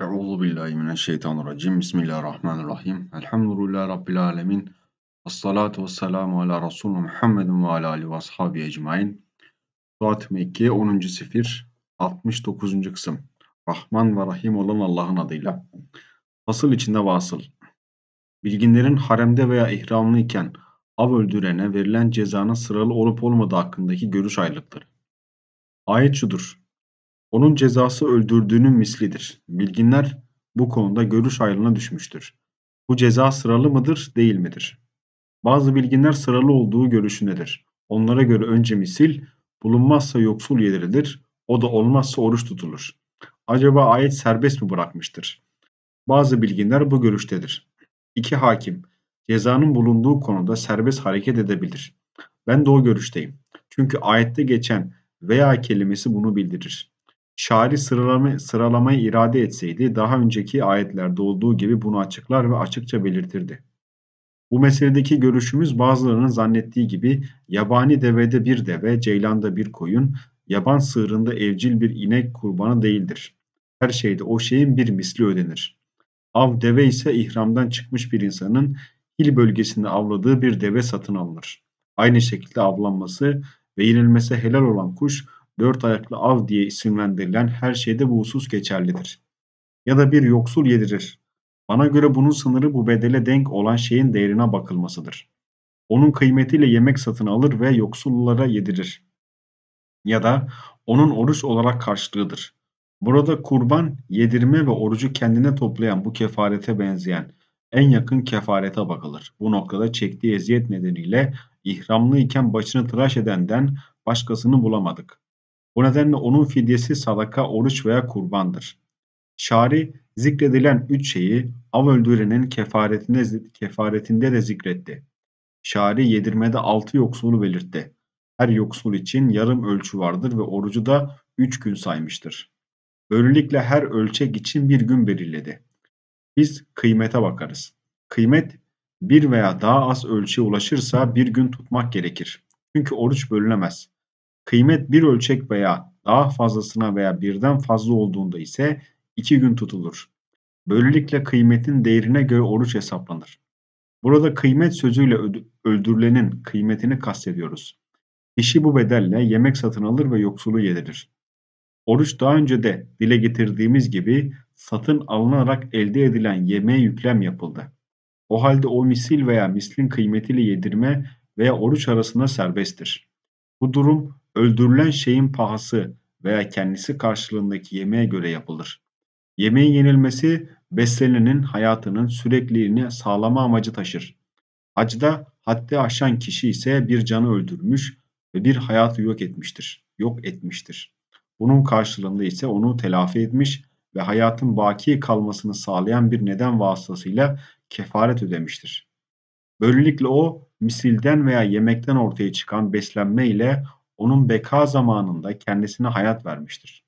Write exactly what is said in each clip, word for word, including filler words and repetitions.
Euzu billahi mineşşeytanirracim. Bismillahirrahmanirrahim. Elhamdülillahi Rabbil alemin. Esselatu vesselamu ala Resulü Muhammedin ve ala alihi ve ashabihi ecmain. Suat Mekke onuncu sefir altmış dokuzuncu kısım. Rahman ve Rahim olan Allah'ın adıyla. Fasıl içinde vasıl. Bilginlerin haremde veya ihramlı iken av öldürene verilen cezanın sıralı olup olmadığı hakkındaki görüş ayrılıkları. Ayet şudur. Onun cezası öldürdüğünün mislidir. Bilginler bu konuda görüş ayrılığına düşmüştür. Bu ceza sıralı mıdır, değil midir? Bazı bilginler sıralı olduğu görüşündedir. Onlara göre önce misil, bulunmazsa yoksul yedirilir, o da olmazsa oruç tutulur. Acaba ayet serbest mi bırakmıştır? Bazı bilginler bu görüştedir. İki hakim, cezanın bulunduğu konuda serbest hareket edebilir. Ben de o görüşteyim. Çünkü ayette geçen veya kelimesi bunu bildirir. Şari sıralama, sıralamayı irade etseydi daha önceki ayetlerde olduğu gibi bunu açıklar ve açıkça belirtirdi. Bu meseledeki görüşümüz bazılarının zannettiği gibi yabani devede bir deve, ceylanda bir koyun, yaban sığırında evcil bir inek kurbanı değildir. Her şeyde o şeyin bir misli ödenir. Av deve ise ihramdan çıkmış bir insanın Hil bölgesinde avladığı bir deve satın alınır. Aynı şekilde avlanması ve yenilmesi helal olan kuş dört ayaklı av diye isimlendirilen her şeyde bu husus geçerlidir. Ya da bir yoksul yedirir. Bana göre bunun sınırı bu bedele denk olan şeyin değerine bakılmasıdır. Onun kıymetiyle yemek satın alır ve yoksullara yedirir. Ya da onun oruç olarak karşılığıdır. Burada kurban, yedirme ve orucu kendine toplayan bu kefarete benzeyen en yakın kefarete bakılır. Bu noktada çektiği eziyet nedeniyle ihramlıyken başını tıraş edenden başkasını bulamadık. Bu nedenle onun fidyesi sadaka, oruç veya kurbandır. Şari zikredilen üç şeyi av öldürenin kefaretinde, kefaretinde de zikretti. Şari yedirmede altı yoksulu belirtti. Her yoksul için yarım ölçü vardır ve orucu da üç gün saymıştır. Böylelikle her ölçek için bir gün belirledi. Biz kıymete bakarız. Kıymet bir veya daha az ölçüye ulaşırsa bir gün tutmak gerekir. Çünkü oruç bölünemez. Kıymet bir ölçek veya daha fazlasına veya birden fazla olduğunda ise iki gün tutulur. Böylelikle kıymetin değerine göre oruç hesaplanır. Burada kıymet sözüyle öldürülenin kıymetini kastediyoruz. Kişi bu bedelle yemek satın alır ve yoksulu yedirir. Oruç daha önce de dile getirdiğimiz gibi satın alınarak elde edilen yemeğe yüklem yapıldı. O halde o misil veya mislin kıymetiyle yedirme veya oruç arasında serbesttir. Bu durum öldürülen şeyin pahası veya kendisi karşılığındaki yemeğe göre yapılır. Yemeğin yenilmesi beslenenin hayatının sürekliliğini sağlama amacı taşır. Hacda haddi aşan kişi ise bir canı öldürmüş ve bir hayatı yok etmiştir. Yok etmiştir. Bunun karşılığında ise onu telafi etmiş ve hayatın baki kalmasını sağlayan bir neden vasıtasıyla kefaret ödemiştir. Böylelikle o misilden veya yemekten ortaya çıkan beslenme ile onun beka zamanında kendisine hayat vermiştir.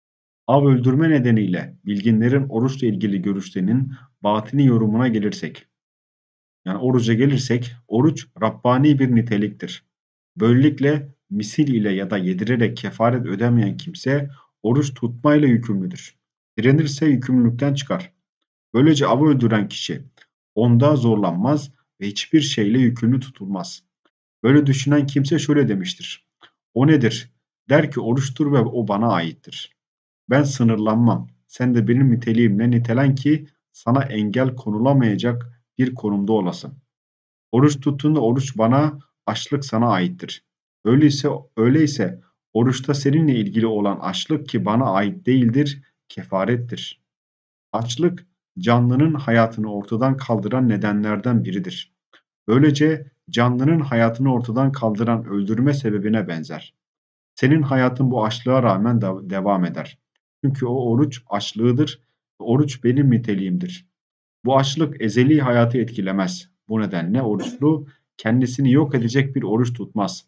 Av öldürme nedeniyle bilginlerin oruçla ilgili görüşlerinin batini yorumuna gelirsek, yani oruca gelirsek, oruç Rabbani bir niteliktir. Böylelikle misil ile ya da yedirerek kefaret ödemeyen kimse oruç tutmayla yükümlüdür. Direnirse yükümlülükten çıkar. Böylece avı öldüren kişi onda zorlanmaz ve hiçbir şeyle yükümlü tutulmaz. Böyle düşünen kimse şöyle demiştir. O nedir? Der ki oruçtur ve o bana aittir. Ben sınırlanmam. Sen de benim niteliğimle nitelen ki sana engel konulamayacak bir konumda olasın. Oruç tuttuğunda oruç bana, açlık sana aittir. Öyleyse öyleyse oruçta seninle ilgili olan açlık ki bana ait değildir, kefarettir. Açlık canlının hayatını ortadan kaldıran nedenlerden biridir. Böylece canlının hayatını ortadan kaldıran öldürme sebebine benzer. Senin hayatın bu açlığa rağmen de devam eder. Çünkü o oruç açlığıdır. Oruç benim niteliğimdir. Bu açlık ezeli hayatı etkilemez. Bu nedenle oruçlu kendisini yok edecek bir oruç tutmaz.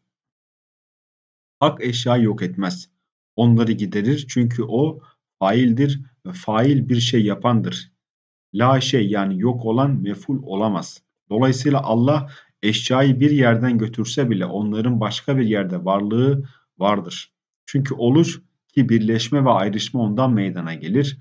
Hak eşyayı yok etmez. Onları giderir çünkü o faildir ve fail bir şey yapandır. La şey yani yok olan mef'ul olamaz. Dolayısıyla Allah eşyayı bir yerden götürse bile onların başka bir yerde varlığı vardır. Çünkü oluş ki birleşme ve ayrışma ondan meydana gelir.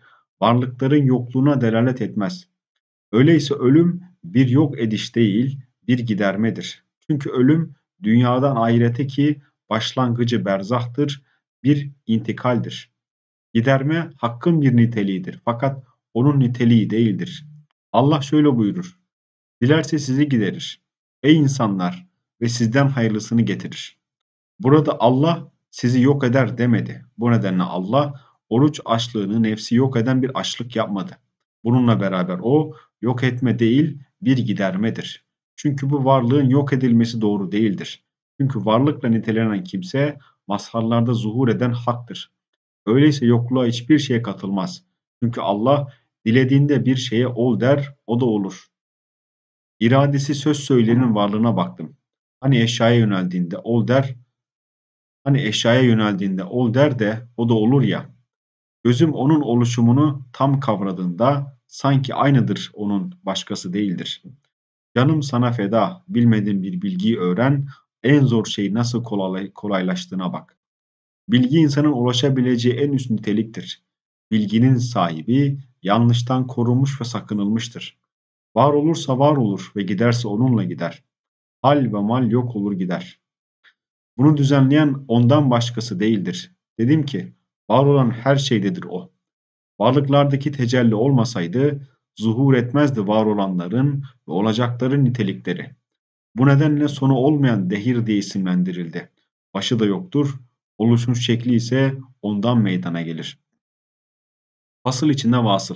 varlıkların yokluğuna delalet etmez. Öyleyse ölüm bir yok ediş değil, bir gidermedir. Çünkü ölüm dünyadan ahirete ki başlangıcı berzahtır, bir intikaldir. Giderme hakkın bir niteliğidir fakat onun niteliği değildir. Allah şöyle buyurur: dilerse sizi giderir. Ey insanlar, ve sizden hayırlısını getirir. Burada Allah sizi yok eder demedi. Bu nedenle Allah oruç açlığını nefsi yok eden bir açlık yapmadı. Bununla beraber o yok etme değil, bir gidermedir. Çünkü bu varlığın yok edilmesi doğru değildir. Çünkü varlıkla nitelenen kimse mazharlarda zuhur eden haktır. Öyleyse yokluğa hiçbir şeye katılmaz. Çünkü Allah dilediğinde bir şeye ol der, o da olur. İradesi söz söyleyenin varlığına baktım. Hani eşyaya yöneldiğinde ol der, hani eşyaya yöneldiğinde ol der de o da olur ya. Gözüm onun oluşumunu tam kavradığında sanki aynıdır, onun başkası değildir. Canım sana feda, bilmediğin bir bilgiyi öğren, en zor şey nasıl kolay, kolaylaştığına bak. Bilgi insanın ulaşabileceği en üst niteliktir. Bilginin sahibi yanlıştan korunmuş ve sakınılmıştır. Var olursa var olur ve giderse onunla gider. Hal ve mal yok olur gider. Bunu düzenleyen ondan başkası değildir. Dedim ki, var olan her şeydedir o. Varlıklardaki tecelli olmasaydı, zuhur etmezdi var olanların ve olacakların nitelikleri. Bu nedenle sonu olmayan dehir diye isimlendirildi. Başı da yoktur, oluşmuş şekli ise ondan meydana gelir. Fasıl içinde vasıl.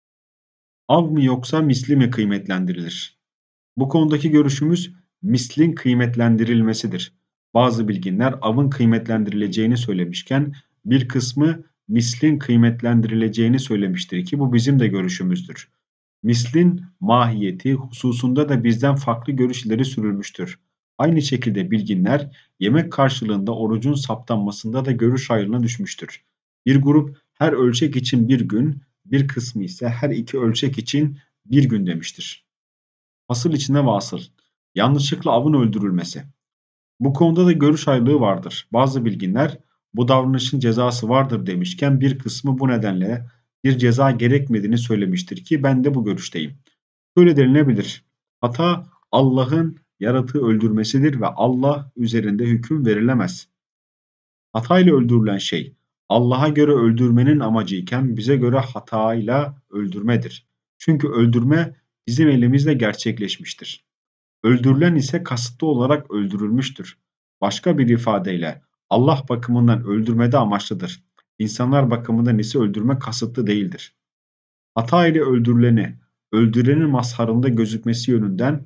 Av mı yoksa misli mi kıymetlendirilir? Bu konudaki görüşümüz mislin kıymetlendirilmesidir. Bazı bilginler avın kıymetlendirileceğini söylemişken bir kısmı mislin kıymetlendirileceğini söylemiştir ki bu bizim de görüşümüzdür. Mislin mahiyeti hususunda da bizden farklı görüş ileri sürülmüştür. Aynı şekilde bilginler yemek karşılığında orucun saptanmasında da görüş ayrılığına düşmüştür. Bir grup her ölçek için bir gün, bir kısmı ise her iki ölçek için bir gün demiştir. Fasıl içinde vasıl. Yanlışlıkla avın öldürülmesi. Bu konuda da görüş ayrılığı vardır. Bazı bilginler bu davranışın cezası vardır demişken bir kısmı bu nedenle bir ceza gerekmediğini söylemiştir ki ben de bu görüşteyim. Şöyle denilebilir: hata Allah'ın yaratığı öldürmesidir ve Allah üzerinde hüküm verilemez. Hatayla öldürülen şey Allah'a göre öldürmenin amacıyken bize göre hatayla öldürmedir. Çünkü öldürme bizim elimizle gerçekleşmiştir. Öldürülen ise kasıtlı olarak öldürülmüştür. Başka bir ifadeyle Allah bakımından öldürmede amaçlıdır. İnsanlar bakımından ise öldürme kasıtlı değildir. Hata ile öldürüleni, öldürenin mazharında gözükmesi yönünden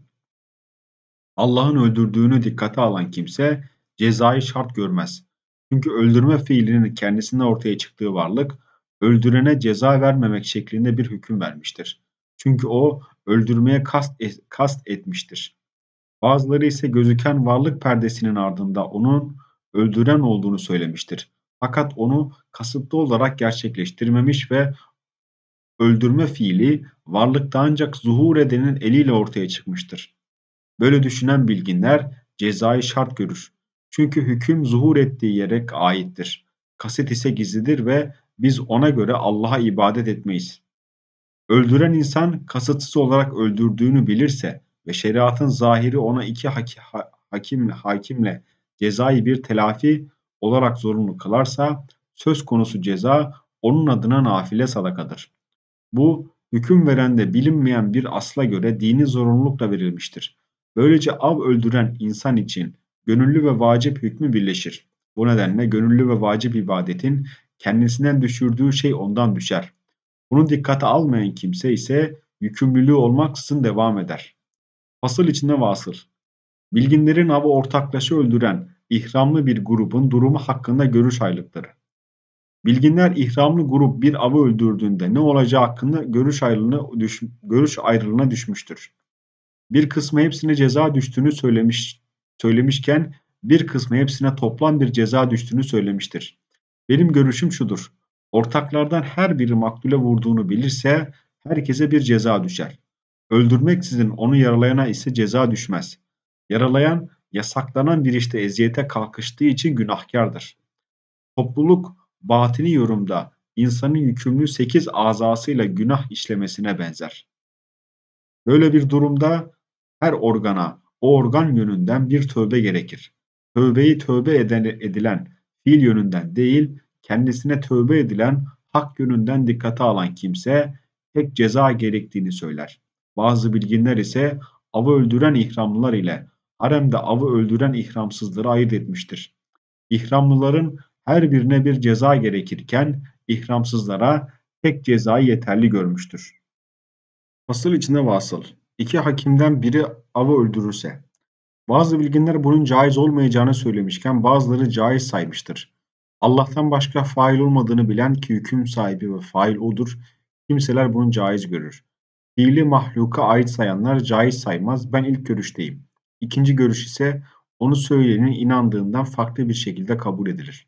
Allah'ın öldürdüğünü dikkate alan kimse cezayı şart görmez. Çünkü öldürme fiilinin kendisinde ortaya çıktığı varlık, öldürene ceza vermemek şeklinde bir hüküm vermiştir. Çünkü o öldürmeye kast, et, kast etmiştir. Bazıları ise gözüken varlık perdesinin ardında onun öldüren olduğunu söylemiştir. Fakat onu kasıtlı olarak gerçekleştirmemiş ve öldürme fiili varlıkta ancak zuhur edenin eliyle ortaya çıkmıştır. Böyle düşünen bilginler cezayı şart görür. Çünkü hüküm zuhur ettiği yere aittir. Kasıt ise gizlidir ve biz ona göre Allah'a ibadet etmeyiz. Öldüren insan kasıtsız olarak öldürdüğünü bilirse ve şeriatın zahiri ona iki haki, ha, hakimle, hakimle cezayı bir telafi olarak zorunlu kılarsa söz konusu ceza onun adına nafile sadakadır. Bu hüküm verende bilinmeyen bir asla göre dini zorunlulukla verilmiştir. Böylece av öldüren insan için gönüllü ve vacip hükmü birleşir. Bu nedenle gönüllü ve vacip ibadetin kendisinden düşürdüğü şey ondan düşer. Bunu dikkate almayan kimse ise yükümlülüğü olmaksızın devam eder. Fasıl içinde vasıl. Bilginlerin avı ortaklaşa öldüren ihramlı bir grubun durumu hakkında görüş ayrılıkları. Bilginler ihramlı grup bir avı öldürdüğünde ne olacağı hakkında görüş ayrılığına, düş, görüş ayrılığına düşmüştür. Bir kısmı hepsine ceza düştüğünü söylemiş, söylemişken bir kısmı hepsine toplam bir ceza düştüğünü söylemiştir. Benim görüşüm şudur: ortaklardan her biri maktule vurduğunu bilirse herkese bir ceza düşer. Öldürmeksizin onu yaralayana ise ceza düşmez. Yaralayan yasaklanan bir işte eziyete kalkıştığı için günahkardır. Topluluk batini yorumda insanın yükümlü sekiz azasıyla günah işlemesine benzer. Böyle bir durumda her organa o organ yönünden bir tövbe gerekir. Tövbeyi tövbe eden, edilen fiil yönünden değil, kendisine tövbe edilen hak yönünden dikkate alan kimse tek ceza gerektiğini söyler. Bazı bilginler ise avı öldüren ihramlılar ile haremde avı öldüren ihramsızları ayırt etmiştir. İhramlıların her birine bir ceza gerekirken ihramsızlara tek cezayı yeterli görmüştür. Fasıl içinde vasıl. İki hakimden biri avı öldürürse. Bazı bilginler bunun caiz olmayacağını söylemişken bazıları caiz saymıştır. Allah'tan başka fail olmadığını bilen ki hüküm sahibi ve fail odur, kimseler bunu caiz görür. Fiili mahluka ait sayanlar caiz saymaz, ben ilk görüşteyim. İkinci görüş ise onu söyleyenin inandığından farklı bir şekilde kabul edilir.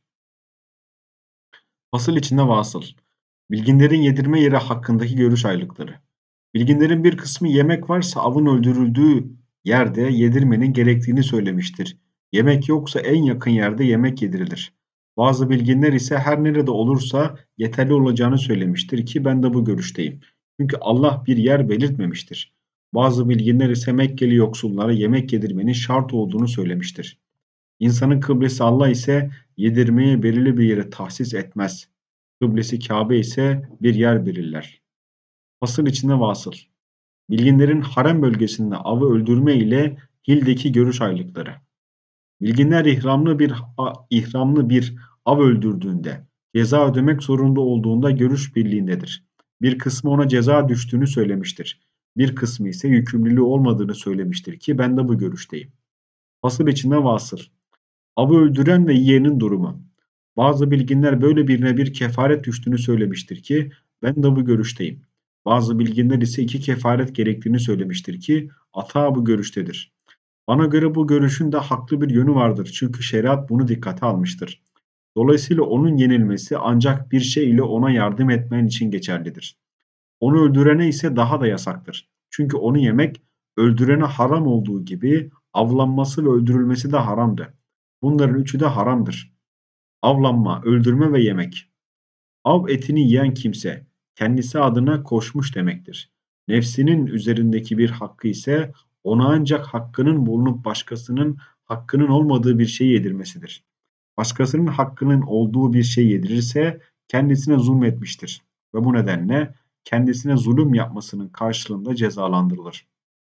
Fasıl içinde vasıl. Bilginlerin yedirme yeri hakkındaki görüş ayrılıkları. Bilginlerin bir kısmı yemek varsa avın öldürüldüğü yerde yedirmenin gerektiğini söylemiştir. Yemek yoksa en yakın yerde yemek yedirilir. Bazı bilginler ise her nerede olursa yeterli olacağını söylemiştir ki ben de bu görüşteyim. Çünkü Allah bir yer belirtmemiştir. Bazı bilginler ise Mekkeli yoksullara yemek yedirmenin şart olduğunu söylemiştir. İnsanın kıblesi Allah ise yedirmeyi belirli bir yere tahsis etmez. Kıblesi Kabe ise bir yer belirler. Fasıl içinde vasıl. Bilginlerin harem bölgesinde avı öldürme ile Hil'deki görüş ayrılıkları. Bilginler ihramlı bir ihramlı bir av öldürdüğünde ceza ödemek zorunda olduğunda görüş birliğindedir. Bir kısmı ona ceza düştüğünü söylemiştir. Bir kısmı ise yükümlülüğü olmadığını söylemiştir ki ben de bu görüşteyim. Fasıl içinde vasıl. Avı öldüren ve yiyenin durumu. Bazı bilginler böyle birine bir kefaret düştüğünü söylemiştir ki ben de bu görüşteyim. Bazı bilginler ise iki kefaret gerektiğini söylemiştir ki ata bu görüştedir. Bana göre bu görüşün de haklı bir yönü vardır çünkü şeriat bunu dikkate almıştır. Dolayısıyla onun yenilmesi ancak bir şey ile ona yardım etmen için geçerlidir. Onu öldürene ise daha da yasaktır. Çünkü onu yemek öldürene haram olduğu gibi avlanması ve öldürülmesi de haramdı. Bunların üçü de haramdır. Avlanma, öldürme ve yemek. Av etini yiyen kimse kendisi adına koşmuş demektir. Nefsinin üzerindeki bir hakkı ise ona ancak hakkının bulunup başkasının hakkının olmadığı bir şey yedirmesidir. Başkasının hakkının olduğu bir şey yedirirse kendisine zulmetmiştir ve bu nedenle kendisine zulüm yapmasının karşılığında cezalandırılır.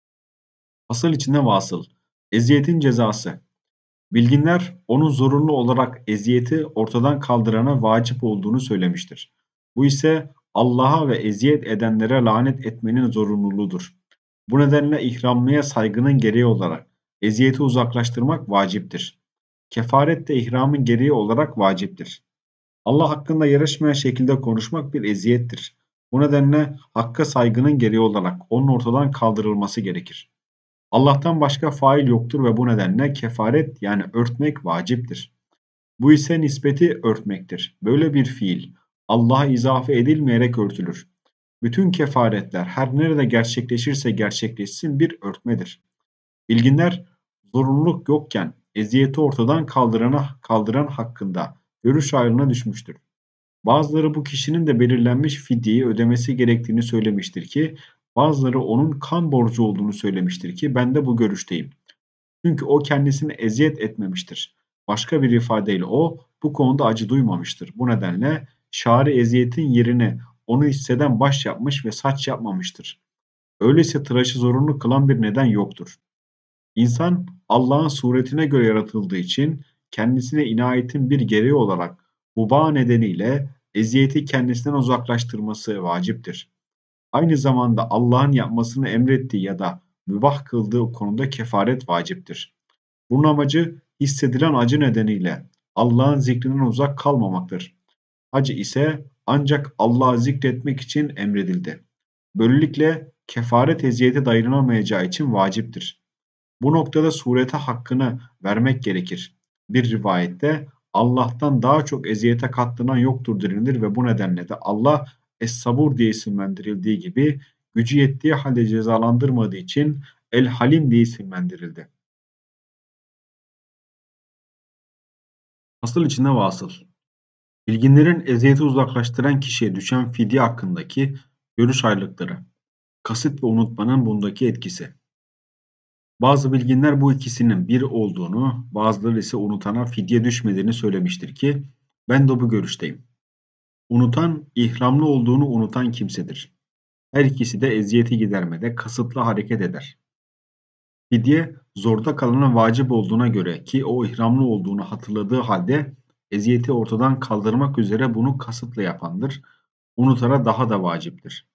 Asıl içinde vasıl. Eziyetin cezası. Bilginler onun zorunlu olarak eziyeti ortadan kaldırana vacip olduğunu söylemiştir. Bu ise Allah'a ve eziyet edenlere lanet etmenin zorunluluğudur. Bu nedenle ihramlıya saygının gereği olarak eziyeti uzaklaştırmak vaciptir. Kefaret de ihramın gereği olarak vaciptir. Allah hakkında yarışmayan şekilde konuşmak bir eziyettir. Bu nedenle hakka saygının gereği olarak onun ortadan kaldırılması gerekir. Allah'tan başka fail yoktur ve bu nedenle kefaret yani örtmek vaciptir. Bu ise nispeti örtmektir. Böyle bir fiil Allah'a izafe edilmeyerek örtülür. Bütün kefaretler her nerede gerçekleşirse gerçekleşsin bir örtmedir. Bilginler zorunluluk yokken eziyeti ortadan kaldırana, kaldıran hakkında görüş ayrılığına düşmüştür. Bazıları bu kişinin de belirlenmiş fidyeyi ödemesi gerektiğini söylemiştir ki bazıları onun kan borcu olduğunu söylemiştir ki ben de bu görüşteyim. Çünkü o kendisini eziyet etmemiştir. Başka bir ifadeyle o bu konuda acı duymamıştır. Bu nedenle şari eziyetin yerine onu hisseden baş yapmış ve saç yapmamıştır. Öyleyse tıraşı zorunlu kılan bir neden yoktur. İnsan Allah'ın suretine göre yaratıldığı için kendisine inayetin bir gereği olarak bu bağ nedeniyle eziyeti kendisinden uzaklaştırması vaciptir. Aynı zamanda Allah'ın yapmasını emrettiği ya da mübah kıldığı konuda kefaret vaciptir. Bunun amacı hissedilen acı nedeniyle Allah'ın zikrinden uzak kalmamaktır. Acı ise ancak Allah'ı zikretmek için emredildi. Böylelikle kefaret eziyete dayanılamayacağı için vaciptir. Bu noktada surete hakkını vermek gerekir. Bir rivayette Allah'tan daha çok eziyete katlanan yoktur denilir ve bu nedenle de Allah Es-Sabur diye isimlendirildiği gibi gücü yettiği halde cezalandırmadığı için El-Halim diye isimlendirildi. Asıl içinde vasıl. Bilginlerin eziyeti uzaklaştıran kişiye düşen fidye hakkındaki görüş ayrılıkları, kasıt ve unutmanın bundaki etkisi. Bazı bilginler bu ikisinin bir olduğunu, bazıları ise unutana fidye düşmediğini söylemiştir ki ben de bu görüşteyim. Unutan, ihramlı olduğunu unutan kimsedir. Her ikisi de eziyeti gidermede kasıtlı hareket eder. Fidye, zorda kalana vacip olduğuna göre ki o ihramlı olduğunu hatırladığı halde eziyeti ortadan kaldırmak üzere bunu kasıtla yapandır. Unutana daha da vaciptir.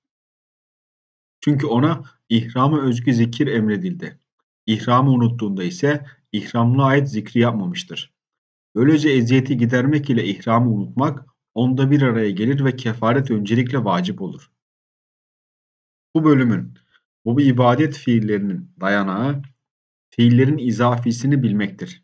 Çünkü ona ihrama özgü zikir emredildi. İhramı unuttuğunda ise ihramlığa ait zikri yapmamıştır. Böylece eziyeti gidermek ile ihramı unutmak onda bir araya gelir ve kefaret öncelikle vacip olur. Bu bölümün, bu ibadet fiillerinin dayanağı, fiillerin izafisini bilmektir.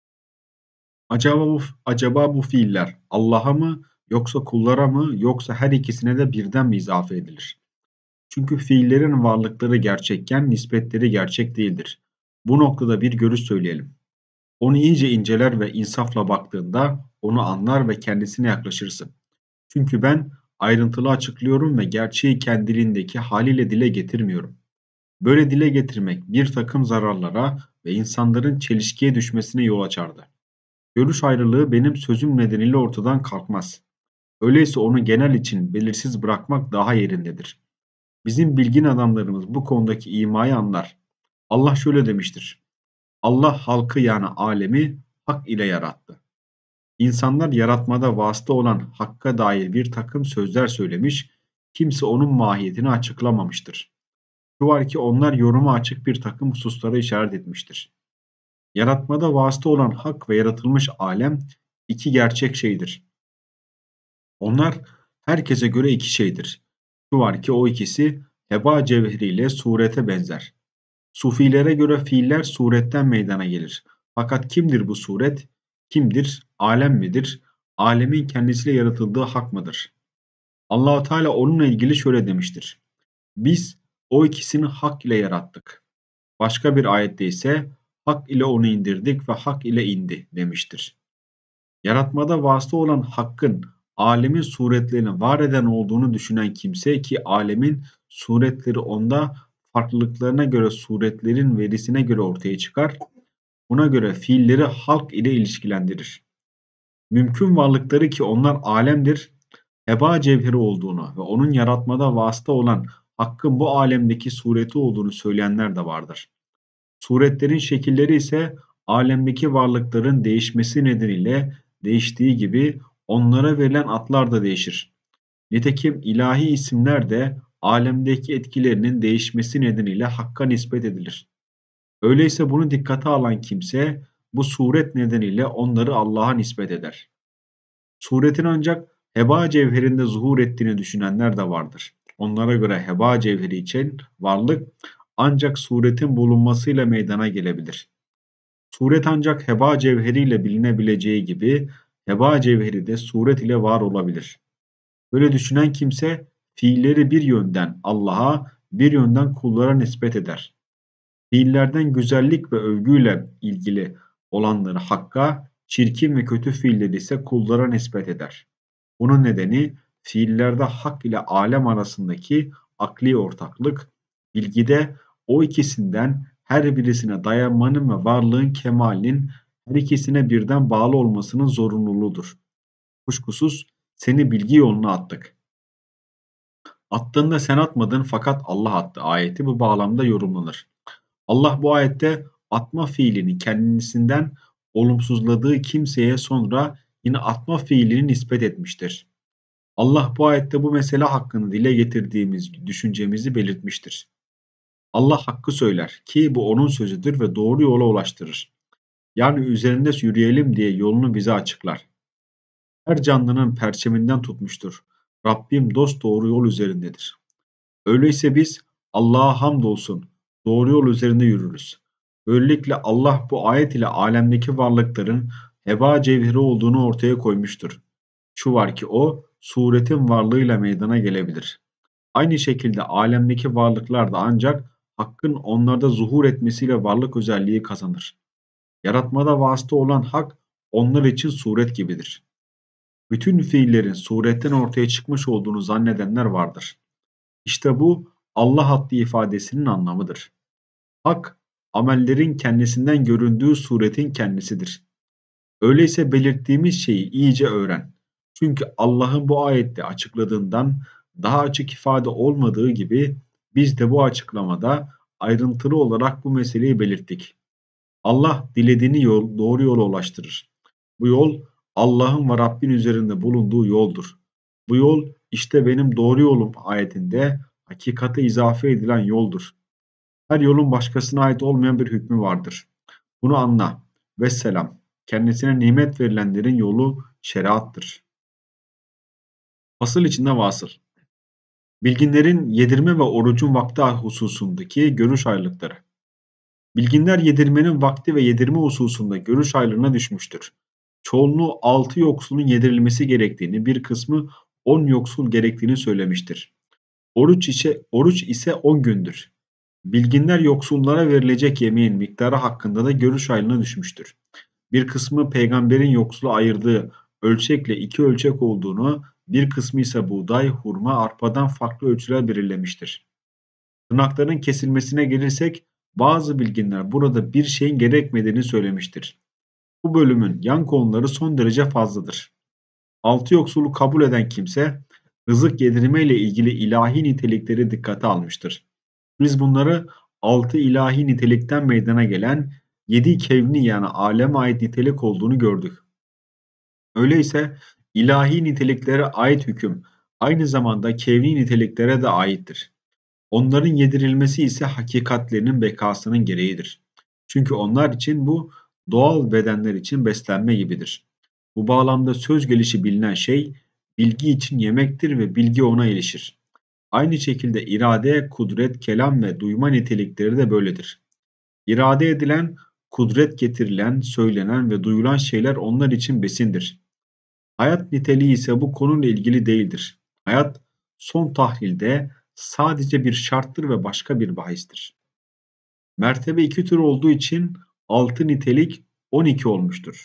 Acaba bu, acaba bu fiiller Allah'a mı yoksa kullara mı yoksa her ikisine de birden mi izafe edilir? Çünkü fiillerin varlıkları gerçekken nispetleri gerçek değildir. Bu noktada bir görüş söyleyelim. Onu iyice inceler ve insafla baktığında onu anlar ve kendisine yaklaşırsın. Çünkü ben ayrıntılı açıklıyorum ve gerçeği kendiliğindeki haliyle dile getirmiyorum. Böyle dile getirmek bir takım zararlara ve insanların çelişkiye düşmesine yol açardı. Görüş ayrılığı benim sözüm nedeniyle ortadan kalkmaz. Öyleyse onu genel için belirsiz bırakmak daha yerindedir. Bizim bilgin adamlarımız bu konudaki imayı anlar. Allah şöyle demiştir. Allah halkı yani alemi hak ile yarattı. İnsanlar yaratmada vasıta olan hakka dair bir takım sözler söylemiş, kimse onun mahiyetini açıklamamıştır. Şu var ki onlar yoruma açık bir takım hususlara işaret etmiştir. Yaratmada vasıta olan hak ve yaratılmış alem iki gerçek şeydir. Onlar herkese göre iki şeydir. Şu var ki o ikisi heba cevheriyle surete benzer. Sufilere göre fiiller suretten meydana gelir. Fakat kimdir bu suret? Kimdir? Alem midir? Alemin kendisiyle yaratıldığı hak mıdır? Allah Teala onunla ilgili şöyle demiştir. Biz o ikisini hak ile yarattık. Başka bir ayette ise hak ile onu indirdik ve hak ile indi demiştir. Yaratmada vasıta olan hakkın alemin suretlerini var eden olduğunu düşünen kimse ki alemin suretleri onda farklılıklarına göre suretlerin verisine göre ortaya çıkar, buna göre fiilleri halk ile ilişkilendirir. Mümkün varlıkları ki onlar alemdir, heba cevheri olduğunu ve onun yaratmada vasıta olan hakkın bu alemdeki sureti olduğunu söyleyenler de vardır. Suretlerin şekilleri ise alemdeki varlıkların değişmesi nedeniyle değiştiği gibi onlara verilen adlar da değişir. Nitekim ilahi isimler de alemdeki etkilerinin değişmesi nedeniyle Hakk'a nispet edilir. Öyleyse bunu dikkate alan kimse bu suret nedeniyle onları Allah'a nispet eder. Suretin ancak heba cevherinde zuhur ettiğini düşünenler de vardır. Onlara göre heba cevheri için varlık ancak suretin bulunmasıyla meydana gelebilir. Suret ancak heba cevheriyle bilinebileceği gibi heba cevheri de suret ile var olabilir. Böyle düşünen kimse fiilleri bir yönden Allah'a, bir yönden kullara nispet eder. Fiillerden güzellik ve övgüyle ilgili olanları Hakk'a, çirkin ve kötü fiilleri ise kullara nispet eder. Bunun nedeni fiillerde hak ile alem arasındaki akli ortaklık, bilgide o ikisinden her birisine dayanmanın ve varlığın kemalinin her ikisine birden bağlı olmasının zorunluluğudur. Kuşkusuz seni bilgi yoluna attık. Attığında sen atmadın fakat Allah attı ayeti bu bağlamda yorumlanır. Allah bu ayette atma fiilini kendisinden olumsuzladığı kimseye sonra yine atma fiilini nispet etmiştir. Allah bu ayette bu mesele hakkında dile getirdiğimiz düşüncemizi belirtmiştir. Allah hakkı söyler ki bu onun sözüdür ve doğru yola ulaştırır. Yani üzerinde yürüyelim diye yolunu bize açıklar. Her canlının perçeminden tutmuştur. Rabbim dosdoğru yol üzerindedir. Öyleyse biz Allah'a hamdolsun doğru yol üzerinde yürürüz. Böylelikle Allah bu ayet ile alemdeki varlıkların heba cevheri olduğunu ortaya koymuştur. Şu var ki o suretin varlığıyla meydana gelebilir. Aynı şekilde alemdeki varlıklar da ancak hakkın onlarda zuhur etmesiyle varlık özelliği kazanır. Yaratmada vasıta olan hak onlar için suret gibidir. Bütün fiillerin suretten ortaya çıkmış olduğunu zannedenler vardır. İşte bu Allah adlı ifadesinin anlamıdır. Hak, amellerin kendisinden göründüğü suretin kendisidir. Öyleyse belirttiğimiz şeyi iyice öğren. Çünkü Allah'ın bu ayette açıkladığından daha açık ifade olmadığı gibi biz de bu açıklamada ayrıntılı olarak bu meseleyi belirttik. Allah dilediğini yol, doğru yola ulaştırır. Bu yol Allah'ın ve Rabbin üzerinde bulunduğu yoldur. Bu yol işte benim doğru yolum ayetinde hakikate izafe edilen yoldur. Her yolun başkasına ait olmayan bir hükmü vardır. Bunu anla. Vesselam. Kendisine nimet verilenlerin yolu şeriattır. Fasıl içinde vasıl. Bilginlerin yedirme ve orucun vakti hususundaki görüş ayrılıkları. Bilginler yedirmenin vakti ve yedirme hususunda görüş ayrılığına düşmüştür. Çoğunluğu altı yoksulun yedirilmesi gerektiğini, bir kısmı on yoksul gerektiğini söylemiştir. Oruç ise, oruç ise on gündür. Bilginler yoksullara verilecek yemeğin miktarı hakkında da görüş ayrılığına düşmüştür. Bir kısmı peygamberin yoksulu ayırdığı ölçekle iki ölçek olduğunu, bir kısmı ise buğday, hurma, arpadan farklı ölçüler belirlemiştir. Tırnakların kesilmesine gelirsek, bazı bilginler burada bir şeyin gerekmediğini söylemiştir. Bu bölümün yan konuları son derece fazladır. Altı yoksulu kabul eden kimse, rızık yedirme ile ilgili ilahi nitelikleri dikkate almıştır. Biz bunları altı ilahi nitelikten meydana gelen yedi kevni yani aleme ait nitelik olduğunu gördük. Öyleyse ilahi niteliklere ait hüküm aynı zamanda kevni niteliklere de aittir. Onların yedirilmesi ise hakikatlerinin bekasının gereğidir. Çünkü onlar için bu doğal bedenler için beslenme gibidir. Bu bağlamda söz gelişi bilinen şey bilgi için yemektir ve bilgi ona ilişir. Aynı şekilde irade, kudret, kelam ve duyma nitelikleri de böyledir. İrade edilen, kudret getirilen, söylenen ve duyulan şeyler onlar için besindir. Hayat niteliği ise bu konuyla ilgili değildir. Hayat son tahlilde sadece bir şarttır ve başka bir bahistir. Mertebe iki tür olduğu için altı nitelik on iki olmuştur.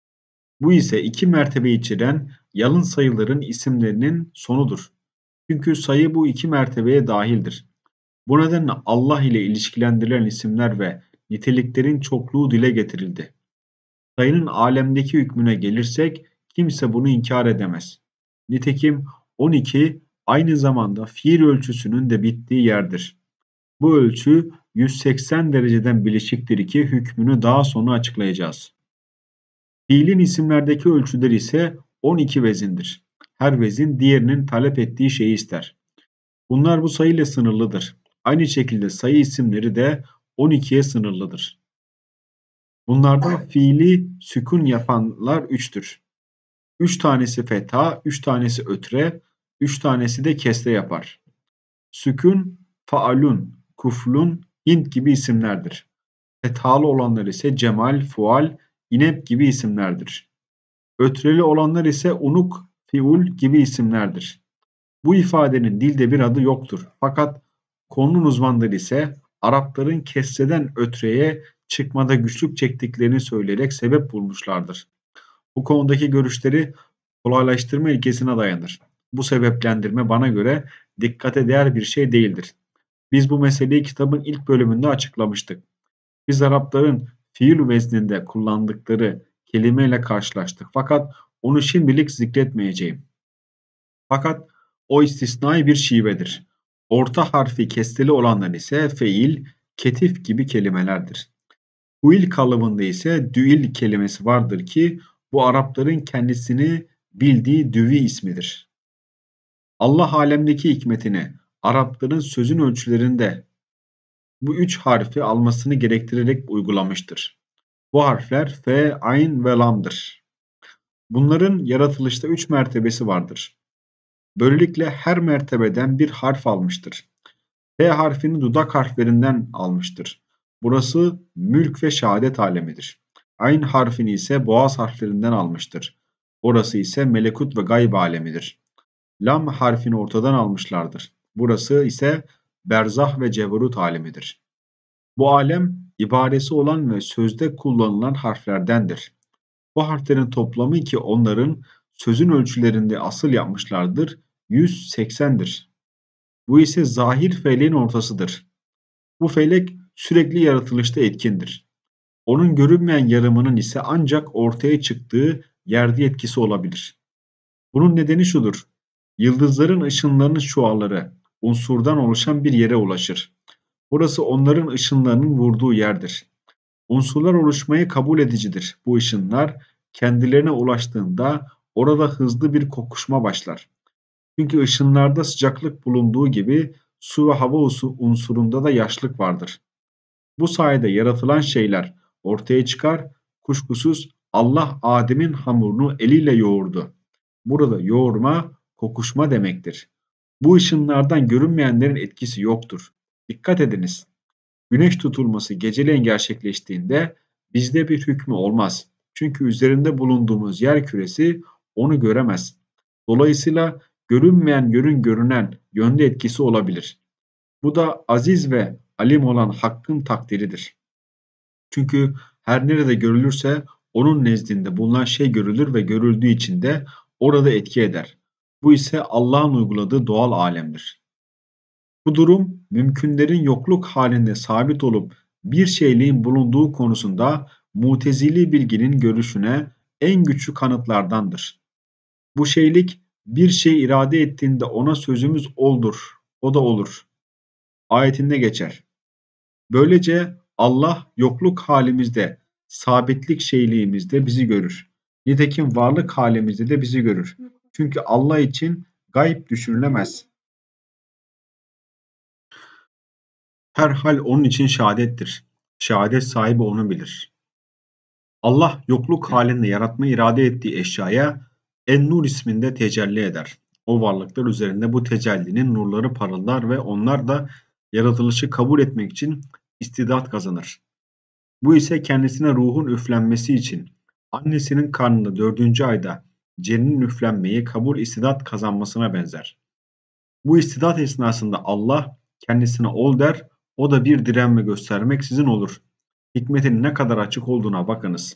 Bu ise iki mertebe içeren yalın sayıların isimlerinin sonudur. Çünkü sayı bu iki mertebeye dahildir. Bu nedenle Allah ile ilişkilendirilen isimler ve niteliklerin çokluğu dile getirildi. Sayının alemdeki hükmüne gelirsek kimse bunu inkar edemez. Nitekim on iki aynı zamanda fiil ölçüsünün de bittiği yerdir. Bu ölçü yüz seksen dereceden bileşiktir ki hükmünü daha sonra açıklayacağız. Fiilin isimlerdeki ölçüleri ise on iki vezindir. Her vezin diğerinin talep ettiği şeyi ister. Bunlar bu sayıyla sınırlıdır. Aynı şekilde sayı isimleri de on ikiye sınırlıdır. Bunlardan fiili sükun yapanlar üçtür. Üç tanesi fetha, üç tanesi ötre, üç tanesi de kesre yapar. Sükun, faalun, kuflun, hint gibi isimlerdir. Fethalı olanlar ise cemal, fual, inep gibi isimlerdir. Ötreli olanlar ise unuk, fiul gibi isimlerdir. Bu ifadenin dilde bir adı yoktur. Fakat konunun uzmanları ise Arapların kesreden ötreye çıkmada güçlük çektiklerini söyleyerek sebep bulmuşlardır. Bu konudaki görüşleri kolaylaştırma ilkesine dayanır. Bu sebeplendirme bana göre dikkate değer bir şey değildir. Biz bu meseleyi kitabın ilk bölümünde açıklamıştık. Biz Arapların fiil vezninde kullandıkları kelimeyle karşılaştık. Fakat onu şimdilik zikretmeyeceğim. Fakat o istisnai bir şivedir. Orta harfi kesreli olanlar ise feil, ketif gibi kelimelerdir. Huil kalıbında ise düil kelimesi vardır ki bu Arapların kendisini bildiği düvi ismidir. Allah alemdeki hikmetini Arapların sözün ölçülerinde bu üç harfi almasını gerektirerek uygulamıştır. Bu harfler fe, ayn ve lam'dır. Bunların yaratılışta üç mertebesi vardır. Böylelikle her mertebeden bir harf almıştır. F harfini dudak harflerinden almıştır. Burası mülk ve şehadet alemidir. Ayn harfini ise boğaz harflerinden almıştır. Orası ise melekut ve gayb alemidir. Lam harfini ortadan almışlardır. Burası ise berzah ve ceberut alemidir. Bu alem ibaresi olan ve sözde kullanılan harflerdendir. Bu harflerin toplamı ki onların sözün ölçülerinde asıl yapmışlardır, yüz seksendir. Bu ise zahir feleğin ortasıdır. Bu felek sürekli yaratılışta etkindir. Onun görünmeyen yarımının ise ancak ortaya çıktığı yerde etkisi olabilir. Bunun nedeni şudur: yıldızların ışınlarının şuaları unsurdan oluşan bir yere ulaşır. Burası onların ışınlarının vurduğu yerdir. Unsurlar oluşmayı kabul edicidir. Bu ışınlar kendilerine ulaştığında orada hızlı bir kokuşma başlar. Çünkü ışınlarda sıcaklık bulunduğu gibi su ve hava unsurunda da yaşlık vardır. Bu sayede yaratılan şeyler ortaya çıkar. Kuşkusuz Allah Adem'in hamurunu eliyle yoğurdu. Burada yoğurma, kokuşma demektir. Bu ışınlardan görünmeyenlerin etkisi yoktur. Dikkat ediniz. Güneş tutulması geceleyin gerçekleştiğinde bizde bir hükmü olmaz. Çünkü üzerinde bulunduğumuz yer küresi onu göremez. Dolayısıyla görünmeyen görün görünen yönde etkisi olabilir. Bu da aziz ve alim olan Hakk'ın takdiridir. Çünkü her nerede görülürse onun nezdinde bulunan şey görülür ve görüldüğü için de orada etki eder. Bu ise Allah'ın uyguladığı doğal alemdir. Bu durum mümkünlerin yokluk halinde sabit olup bir şeyliğin bulunduğu konusunda Mutezili bilginin görüşüne en güçlü kanıtlardandır. Bu şeylik bir şey irade ettiğinde ona sözümüz oldur, o da olur. Ayetinde geçer. Böylece Allah yokluk halimizde, sabitlik şeyliğimizde bizi görür. Nitekim varlık halimizde de bizi görür. Çünkü Allah için gayb düşünülemez. Her hal onun için şehadettir. Şehadet sahibi onu bilir. Allah yokluk halinde yaratma irade ettiği eşyaya En-Nur isminde tecelli eder. O varlıklar üzerinde bu tecellinin nurları parıldar ve onlar da yaratılışı kabul etmek için istidat kazanır. Bu ise kendisine ruhun üflenmesi için annesinin karnında dördüncü ayda cennin üflenmeyi kabul istidat kazanmasına benzer. Bu istidat esnasında Allah kendisine ol der, o da bir direnme göstermeksizin olur. Hikmetin ne kadar açık olduğuna bakınız.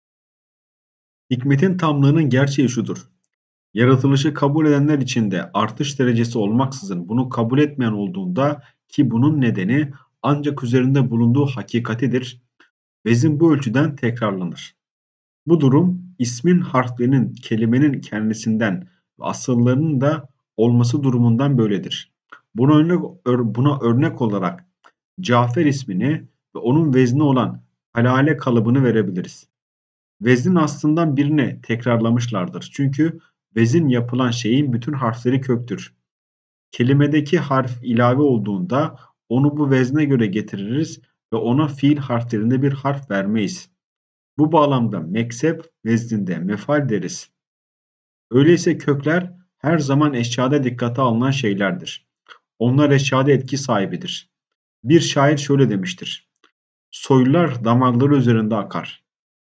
Hikmetin tamlığının gerçeği şudur: yaratılışı kabul edenler içinde artış derecesi olmaksızın bunu kabul etmeyen olduğunda ki bunun nedeni ancak üzerinde bulunduğu hakikatidir, vezin bu ölçüden tekrarlanır. Bu durum ismin harflerinin kelimenin kendisinden ve asıllarının da olması durumundan böyledir. Buna örnek, buna örnek olarak Cafer ismini ve onun vezni olan halale kalıbını verebiliriz. Veznin aslından birini tekrarlamışlardır. Çünkü vezin yapılan şeyin bütün harfleri köktür. Kelimedeki harf ilave olduğunda onu bu vezne göre getiririz ve ona fiil harflerinde bir harf vermeyiz. Bu bağlamda meksep nezdinde mefal deriz. Öyleyse kökler her zaman eşyada dikkate alınan şeylerdir. Onlar eşyada etki sahibidir. Bir şair şöyle demiştir: soylular damarları üzerinde akar.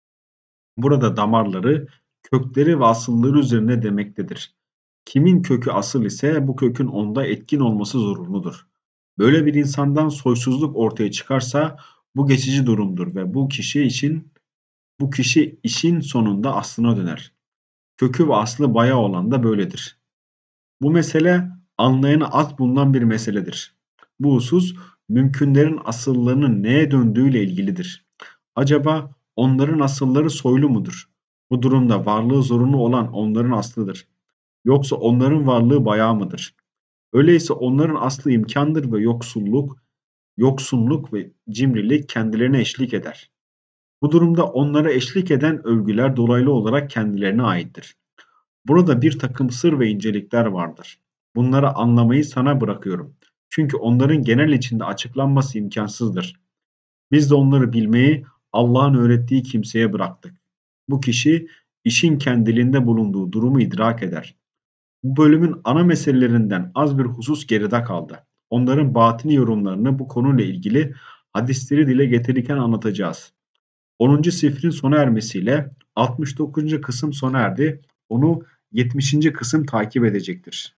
Burada damarları, kökleri ve asılları üzerine demektedir. Kimin kökü asıl ise bu kökün onda etkin olması zorunludur. Böyle bir insandan soysuzluk ortaya çıkarsa bu geçici durumdur ve bu kişi için bu kişi işin sonunda aslına döner. Kökü ve aslı bayağı olan da böyledir. Bu mesele anlayana az bulunan bir meseledir. Bu husus mümkünlerin asıllarının neye döndüğüyle ilgilidir. Acaba onların asılları soylu mudur? Bu durumda varlığı zorunlu olan onların aslıdır. Yoksa onların varlığı bayağı mıdır? Öyleyse onların aslı imkandır ve yoksulluk, yoksunluk ve cimrilik kendilerine eşlik eder. Bu durumda onlara eşlik eden övgüler dolaylı olarak kendilerine aittir. Burada bir takım sır ve incelikler vardır. Bunları anlamayı sana bırakıyorum. Çünkü onların genel içinde açıklanması imkansızdır. Biz de onları bilmeyi Allah'ın öğrettiği kimseye bıraktık. Bu kişi işin kendiliğinde bulunduğu durumu idrak eder. Bu bölümün ana meselelerinden az bir husus geride kaldı. Onların batini yorumlarını bu konuyla ilgili hadisleri dile getirirken anlatacağız. onuncu sifrin sona ermesiyle altmış dokuzuncu kısım sona erdi. Onu yetmişinci kısım takip edecektir.